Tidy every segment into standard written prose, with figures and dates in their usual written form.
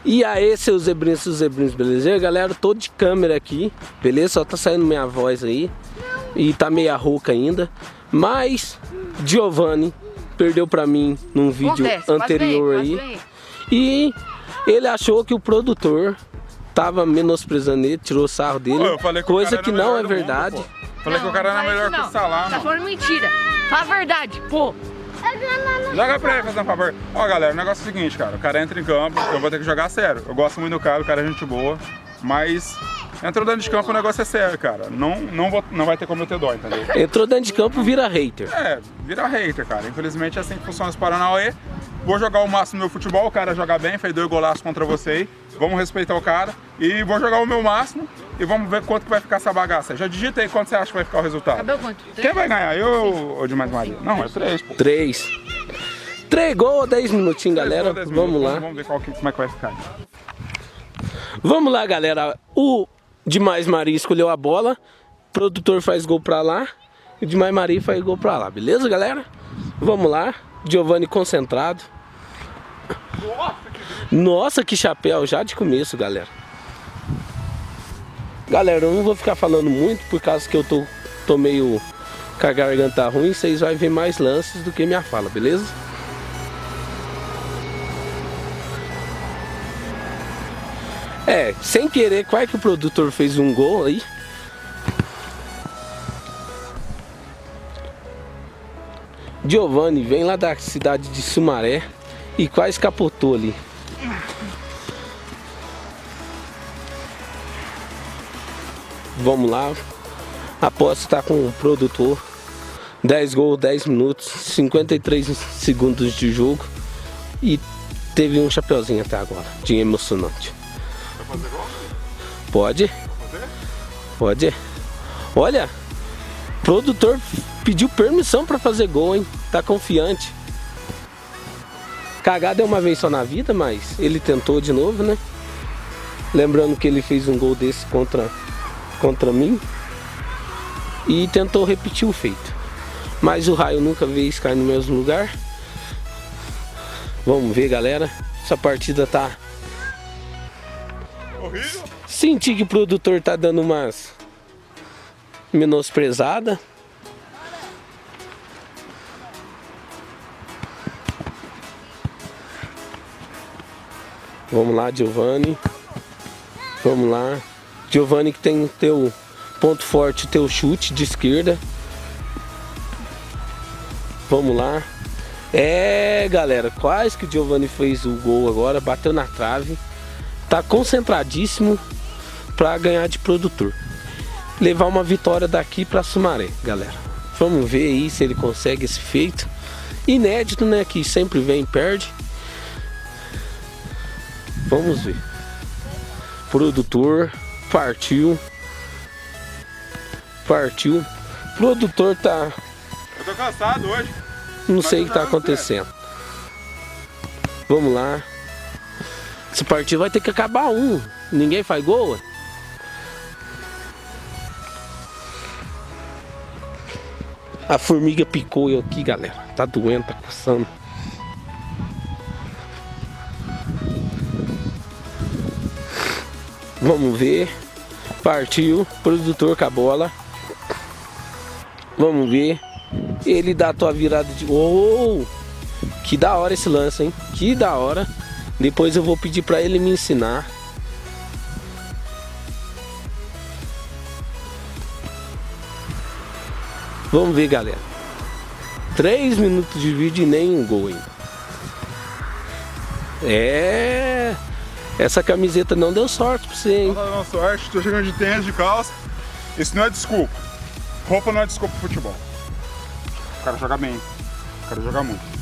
E aí, seus zebrinhos, beleza? Galera, tô de câmera aqui, beleza? Só tá saindo minha voz aí. E tá meia rouca ainda. Mas Giovanni perdeu pra mim num vídeo anterior aí. E ele achou que o produtor tava menosprezando ele, tirou sarro dele. Coisa que não é verdade. Falei que o cara era melhor que o Salah, Tá falando mentira. Fala a verdade, pô. Joga pra ele, fazer um favor. Ó, galera, o negócio é o seguinte, cara. O cara entra em campo, eu vou ter que jogar sério. Eu gosto muito do cara, o cara é gente boa. Mas entrou dentro de campo, o negócio é sério, cara. Não vai ter como eu ter dó, entendeu? Entrou dentro de campo, vira hater. É, vira hater, cara. Infelizmente é assim que funciona os Paranauê. Vou jogar o máximo do meu futebol, o cara jogar bem, fez 2 golaços contra você. Vamos respeitar o cara. E vou jogar o meu máximo e vamos ver quanto que vai ficar essa bagaça. Já digita aí quanto você acha que vai ficar o resultado. Acabou quanto? Quem vai ganhar? Eu ou Demais Maria? Não, é 3, pô. 3 gols, 10 minutinhos, galera. Vamos lá. Vamos ver como é que vai ficar. Vamos lá, galera. O Demais Maria escolheu a bola. O produtor faz gol pra lá. E o Demais Maria faz gol pra lá. Beleza, galera? Vamos lá. Giovanni concentrado. Nossa, que chapéu. Já de começo, galera. Galera, eu não vou ficar falando muito por causa que eu tô meio com a garganta ruim. Vocês vão ver mais lances do que minha fala, beleza? É, sem querer, quase que o produtor fez um gol aí. Giovanni vem lá da cidade de Sumaré e quase capotou ali. Vamos lá. A aposta está com o produtor. 10 gols, 10 minutos, 53 segundos de jogo. E teve um chapeuzinho até agora, de emocionante. Fazer gol? Pode? Pode. Olha, o produtor pediu permissão pra fazer gol, hein? Tá confiante. Cagada é uma vez só na vida, mas ele tentou de novo, né? Lembrando que ele fez um gol desse contra mim. E tentou repetir o feito. Mas o raio nunca veio cair no mesmo lugar. Vamos ver, galera. Essa partida tá... Horrível. Senti que o produtor tá dando umas menosprezada. Vamos lá, Giovanni. Vamos lá. Giovanni que tem teu ponto forte, teu chute de esquerda. Vamos lá. É, galera, quase que o Giovanni fez o gol agora, bateu na trave. Tá concentradíssimo para ganhar de produtor. Levar uma vitória daqui para Sumaré, galera. Vamos ver aí se ele consegue esse feito. Inédito, né? Que sempre vem e perde. Vamos ver. Produtor partiu. Partiu. Produtor tá... Eu tô cansado hoje. Não sei o que tá acontecendo. Vamos lá. Esse partido vai ter que acabar um. Ninguém faz gol. A formiga picou eu aqui, galera. Tá doendo, tá coçando. Vamos ver. Partiu. Produtor com a bola. Vamos ver. Ele dá a tua virada de... Oh! Que da hora esse lance, hein? Que da hora. Depois eu vou pedir pra ele me ensinar. Vamos ver, galera. 3 minutos de vídeo e nem um gol ainda. É... Essa camiseta não deu sorte pra você, hein? Não tá dando sorte, tô chegando de tênis, de calça. Isso não é desculpa. Roupa não é desculpa pro futebol. O cara joga bem. O cara joga muito.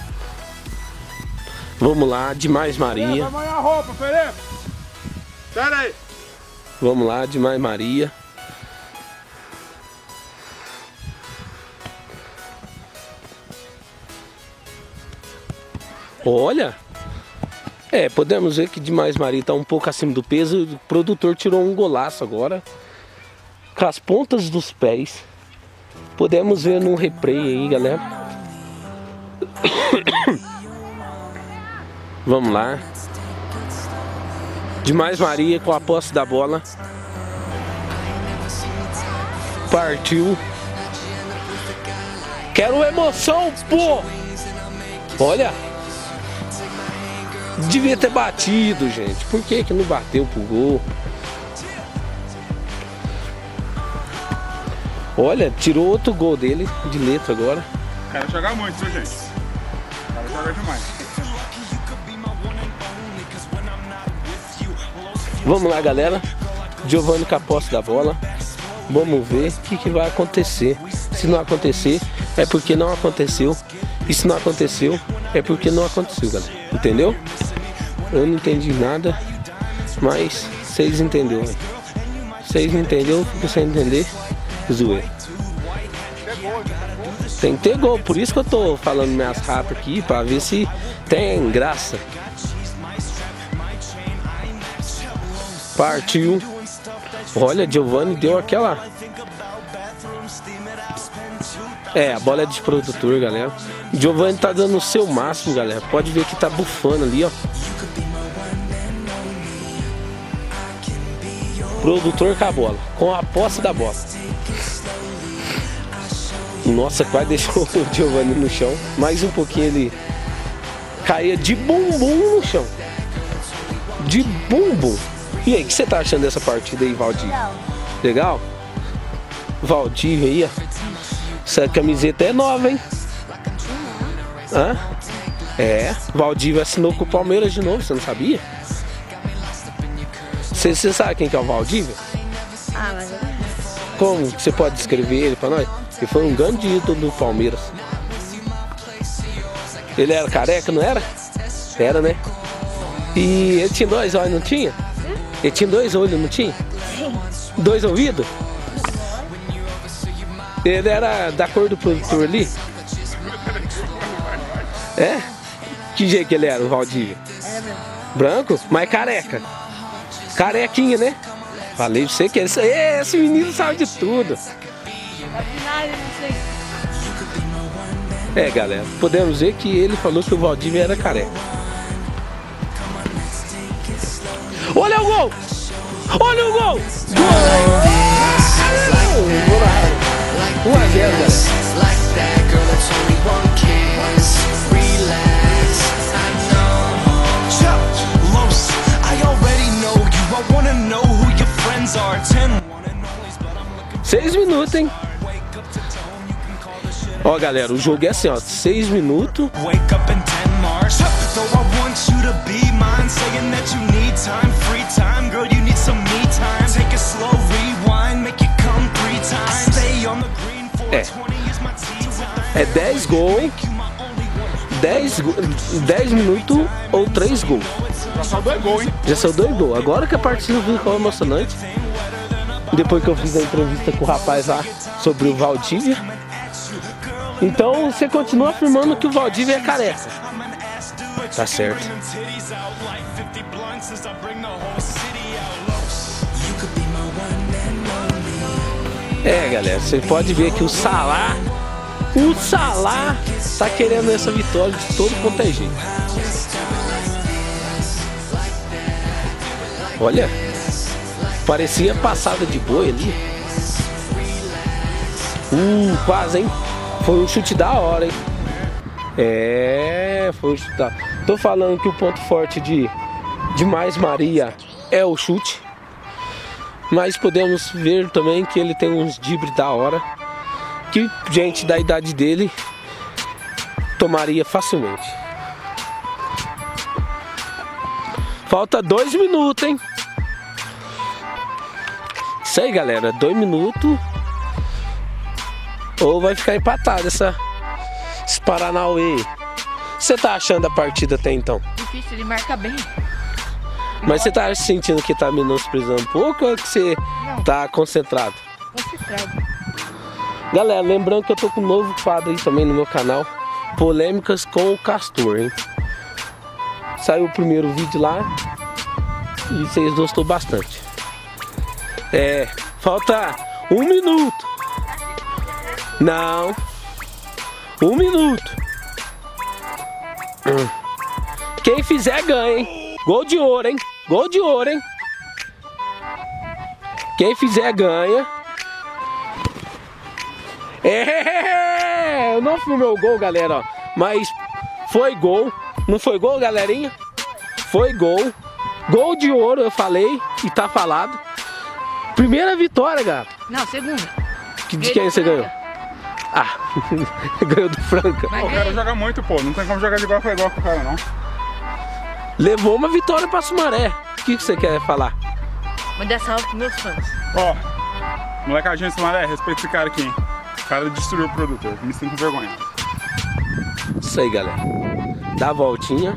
Vamos lá, Demais Maria. Vai amanhã a roupa, Felipe. Pera aí. Vamos lá, Demais Maria. Olha. É, podemos ver que Demais Maria tá um pouco acima do peso. O produtor tirou um golaço agora. Com as pontas dos pés. Podemos ver no replay aí, galera. Vamos lá. Demais Maria com a posse da bola. Partiu. Quero emoção, pô! Olha. Devia ter batido, gente. Por que que não bateu pro gol? Olha, tirou outro gol dele de letra agora. O cara joga muito, viu, gente? O cara joga demais. Vamos lá, galera. Giovani com a posse da bola. Vamos ver o que vai acontecer. Se não acontecer, é porque não aconteceu. E se não aconteceu, é porque não aconteceu, galera. Entendeu? Eu não entendi nada, mas vocês entenderam. Vocês não entenderam, fica sem entender. Zoeira. Tem que ter gol, por isso que eu tô falando minhas rapas aqui, pra ver se tem graça. Partiu. Olha, Giovani deu aquela... A bola é de produtor, galera. Giovani tá dando o seu máximo, galera. Pode ver que tá bufando ali, ó. Produtor com a bola, com a posse da bola. Nossa, quase deixou o Giovani no chão. Mais um pouquinho ele caía de bumbum no chão. De bumbum. E aí, o que você tá achando dessa partida aí, Valdívia? Legal? Valdívia aí, ó. Essa camiseta é nova, hein? Hã? É, Valdívia assinou com o Palmeiras de novo, você não sabia? Você sabe quem que é o Valdívia? Ah, mas eu... Como você pode descrever ele pra nós? Ele foi um grande ídolo do Palmeiras. Ele era careca, não era? Era, né? E ele tinha 2 olhos, não tinha? Ele tinha 2 olhos, não tinha? 2 ouvidos? Ele era da cor do produtor ali? É? Que jeito que ele era, o Valdívia? Era mesmo. Branco? Mas careca. Carequinha, né? Falei pra você que esse menino sabe de tudo. É, galera, podemos ver que ele falou que o Valdívia era careca. Olha o gol! Olha o gol! Gol! 1 a 0, galera. Seis minutos, hein? Ó, galera, o jogo é assim, ó, 6 minutos. É 10 gols, hein? 10 minutos ou 3 gols. Já saiu 2 gols, hein? Já saiu 2 gols. Agora que a partida ficou emocionante. Depois que eu fiz a entrevista com o rapaz lá sobre o Valdívia. Então você continua afirmando que o Valdívia é careca. Tá certo. É, galera, você pode ver que o Salah tá querendo essa vitória de todo quanto é jeito. Olha, parecia passada de boi ali. Quase, hein? Foi um chute da hora, hein? É, foi um chute da... Tô falando que o ponto forte de Mais Maria é o chute. Mas podemos ver também que ele tem uns dribles da hora, que gente da idade dele tomaria facilmente. Falta 2 minutos, hein? Isso aí, galera, 2 minutos. Ou vai ficar empatado esse Paranauê. Você tá achando a partida até então? Difícil, ele marca bem. Mas você tá sentindo que tá menosprezando um pouco ou que você tá concentrado? Concentrado. Galera, lembrando que eu tô com um novo quadro aí também no meu canal, Polêmicas com o Castor, hein? Saiu o primeiro vídeo lá e vocês gostou bastante. Falta 1 minuto. Não. 1 minuto. Quem fizer ganha, hein? Gol de ouro, hein? Gol de ouro, hein? Quem fizer ganha. Eu não filmei o gol, galera, ó. Mas foi gol. Não foi gol, galerinha? Foi gol. Gol de ouro, eu falei. E tá falado. Primeira vitória, cara. Não, segunda. De quem você ganhou? Ah, ganhou do Franca. Eu quero jogar muito, pô. Não tem como jogar de igual pra igual com o cara, não. Levou uma vitória pra Sumaré. O que você quer falar? Mandar salve pros meus fãs. Ó, molecadinha de Sumaré, respeita esse cara aqui, hein? O cara destruiu o produtor. Me sinto envergonhado. Isso aí, galera. Dá a voltinha.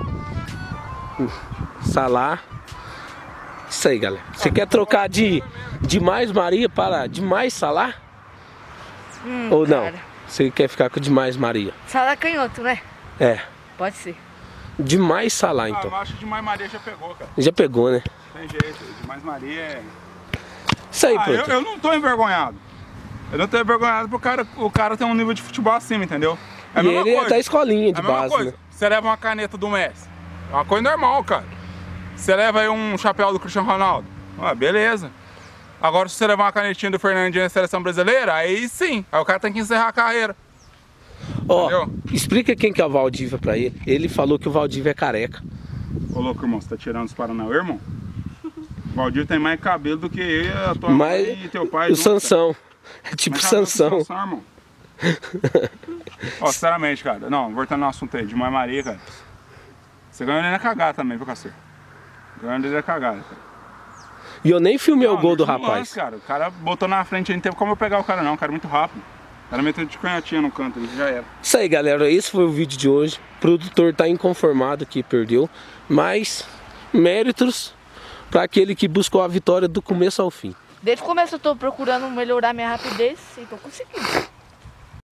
Salar. Isso aí, galera. Você quer trocar de mais Maria para de mais Salar? Ou não? Cara. Você quer ficar com de mais Maria? Salar canhoto, né? É. Pode ser. De mais Salar, Ah, então. eu acho que demais Maria já pegou, cara. Já pegou, né? Tem jeito. Demais Maria é... Isso aí, eu produtor. não tô envergonhado. Eu não tô envergonhado porque o cara tem um nível de futebol acima, entendeu? É a E mesma ele é coisa. da escolinha de É a mesma base, coisa. né? Você leva uma caneta do Messi. É uma coisa normal, cara. Você leva aí um chapéu do Cristiano Ronaldo. Ah, beleza. Agora, se você levar uma canetinha do Fernandinho na seleção brasileira, aí sim. Aí o cara tem que encerrar a carreira. Ó, Entendeu? explica quem que é o Valdívia pra ele. Ele falou que o Valdívia é careca. Ô, louco, irmão, você tá tirando os Paranauê, irmão? O Valdir tem mais cabelo do que eu e a tua Mas mãe e teu pai. o junto, Sansão. É tipo mais cabelo que Sansão. o Sansão, irmão. Ó, sinceramente, cara. Não, voltando no assunto aí, de Mãe Maria, cara. Você ganhou ele na cagada também, viu, Cacê? Ganhou ele na cagada, cara. E eu nem filmei o Não, gol do deixa no rapaz. lance, cara. O cara botou na frente, não teve como eu pegar o cara não, o cara é muito rápido. O cara meteu de canhotinha no canto, ele já era. Isso aí, galera, esse foi o vídeo de hoje. O produtor tá inconformado que perdeu, mas méritos para aquele que buscou a vitória do começo ao fim. Desde o começo eu tô procurando melhorar minha rapidez e tô conseguindo.